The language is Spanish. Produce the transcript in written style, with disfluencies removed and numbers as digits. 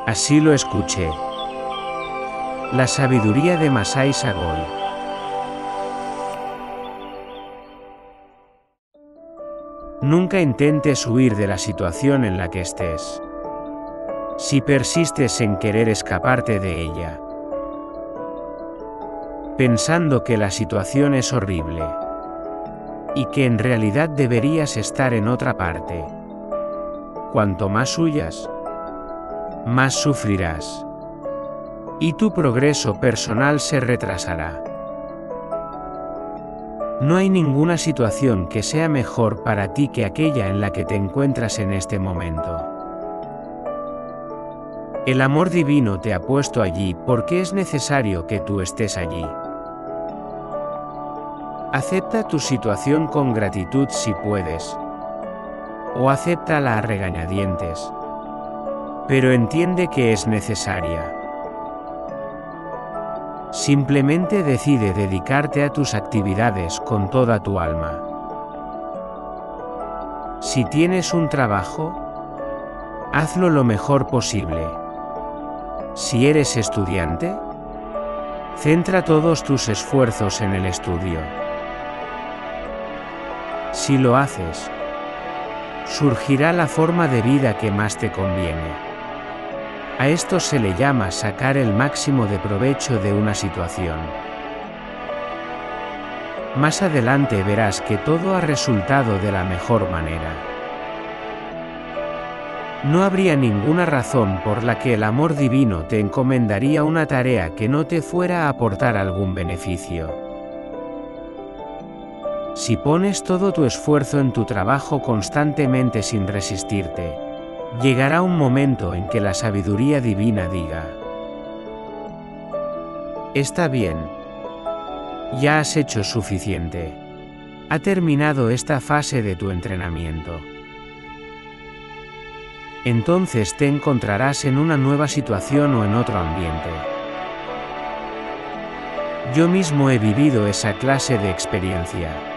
Así lo escuché. La sabiduría de Masai Sagol. Nunca intentes huir de la situación en la que estés. Si persistes en querer escaparte de ella, pensando que la situación es horrible y que en realidad deberías estar en otra parte, cuanto más huyas, más sufrirás, y tu progreso personal se retrasará. No hay ninguna situación que sea mejor para ti que aquella en la que te encuentras en este momento. El amor divino te ha puesto allí porque es necesario que tú estés allí. Acepta tu situación con gratitud si puedes, o acéptala a regañadientes, pero entiende que es necesaria. Simplemente decide dedicarte a tus actividades con toda tu alma. Si tienes un trabajo, hazlo lo mejor posible. Si eres estudiante, centra todos tus esfuerzos en el estudio. Si lo haces, surgirá la forma de vida que más te conviene. A esto se le llama sacar el máximo de provecho de una situación. Más adelante verás que todo ha resultado de la mejor manera. No habría ninguna razón por la que el amor divino te encomendaría una tarea que no te fuera a aportar algún beneficio. Si pones todo tu esfuerzo en tu trabajo constantemente sin resistirte, llegará un momento en que la sabiduría divina diga: está bien, ya has hecho suficiente. Ha terminado esta fase de tu entrenamiento. Entonces te encontrarás en una nueva situación o en otro ambiente. Yo mismo he vivido esa clase de experiencia.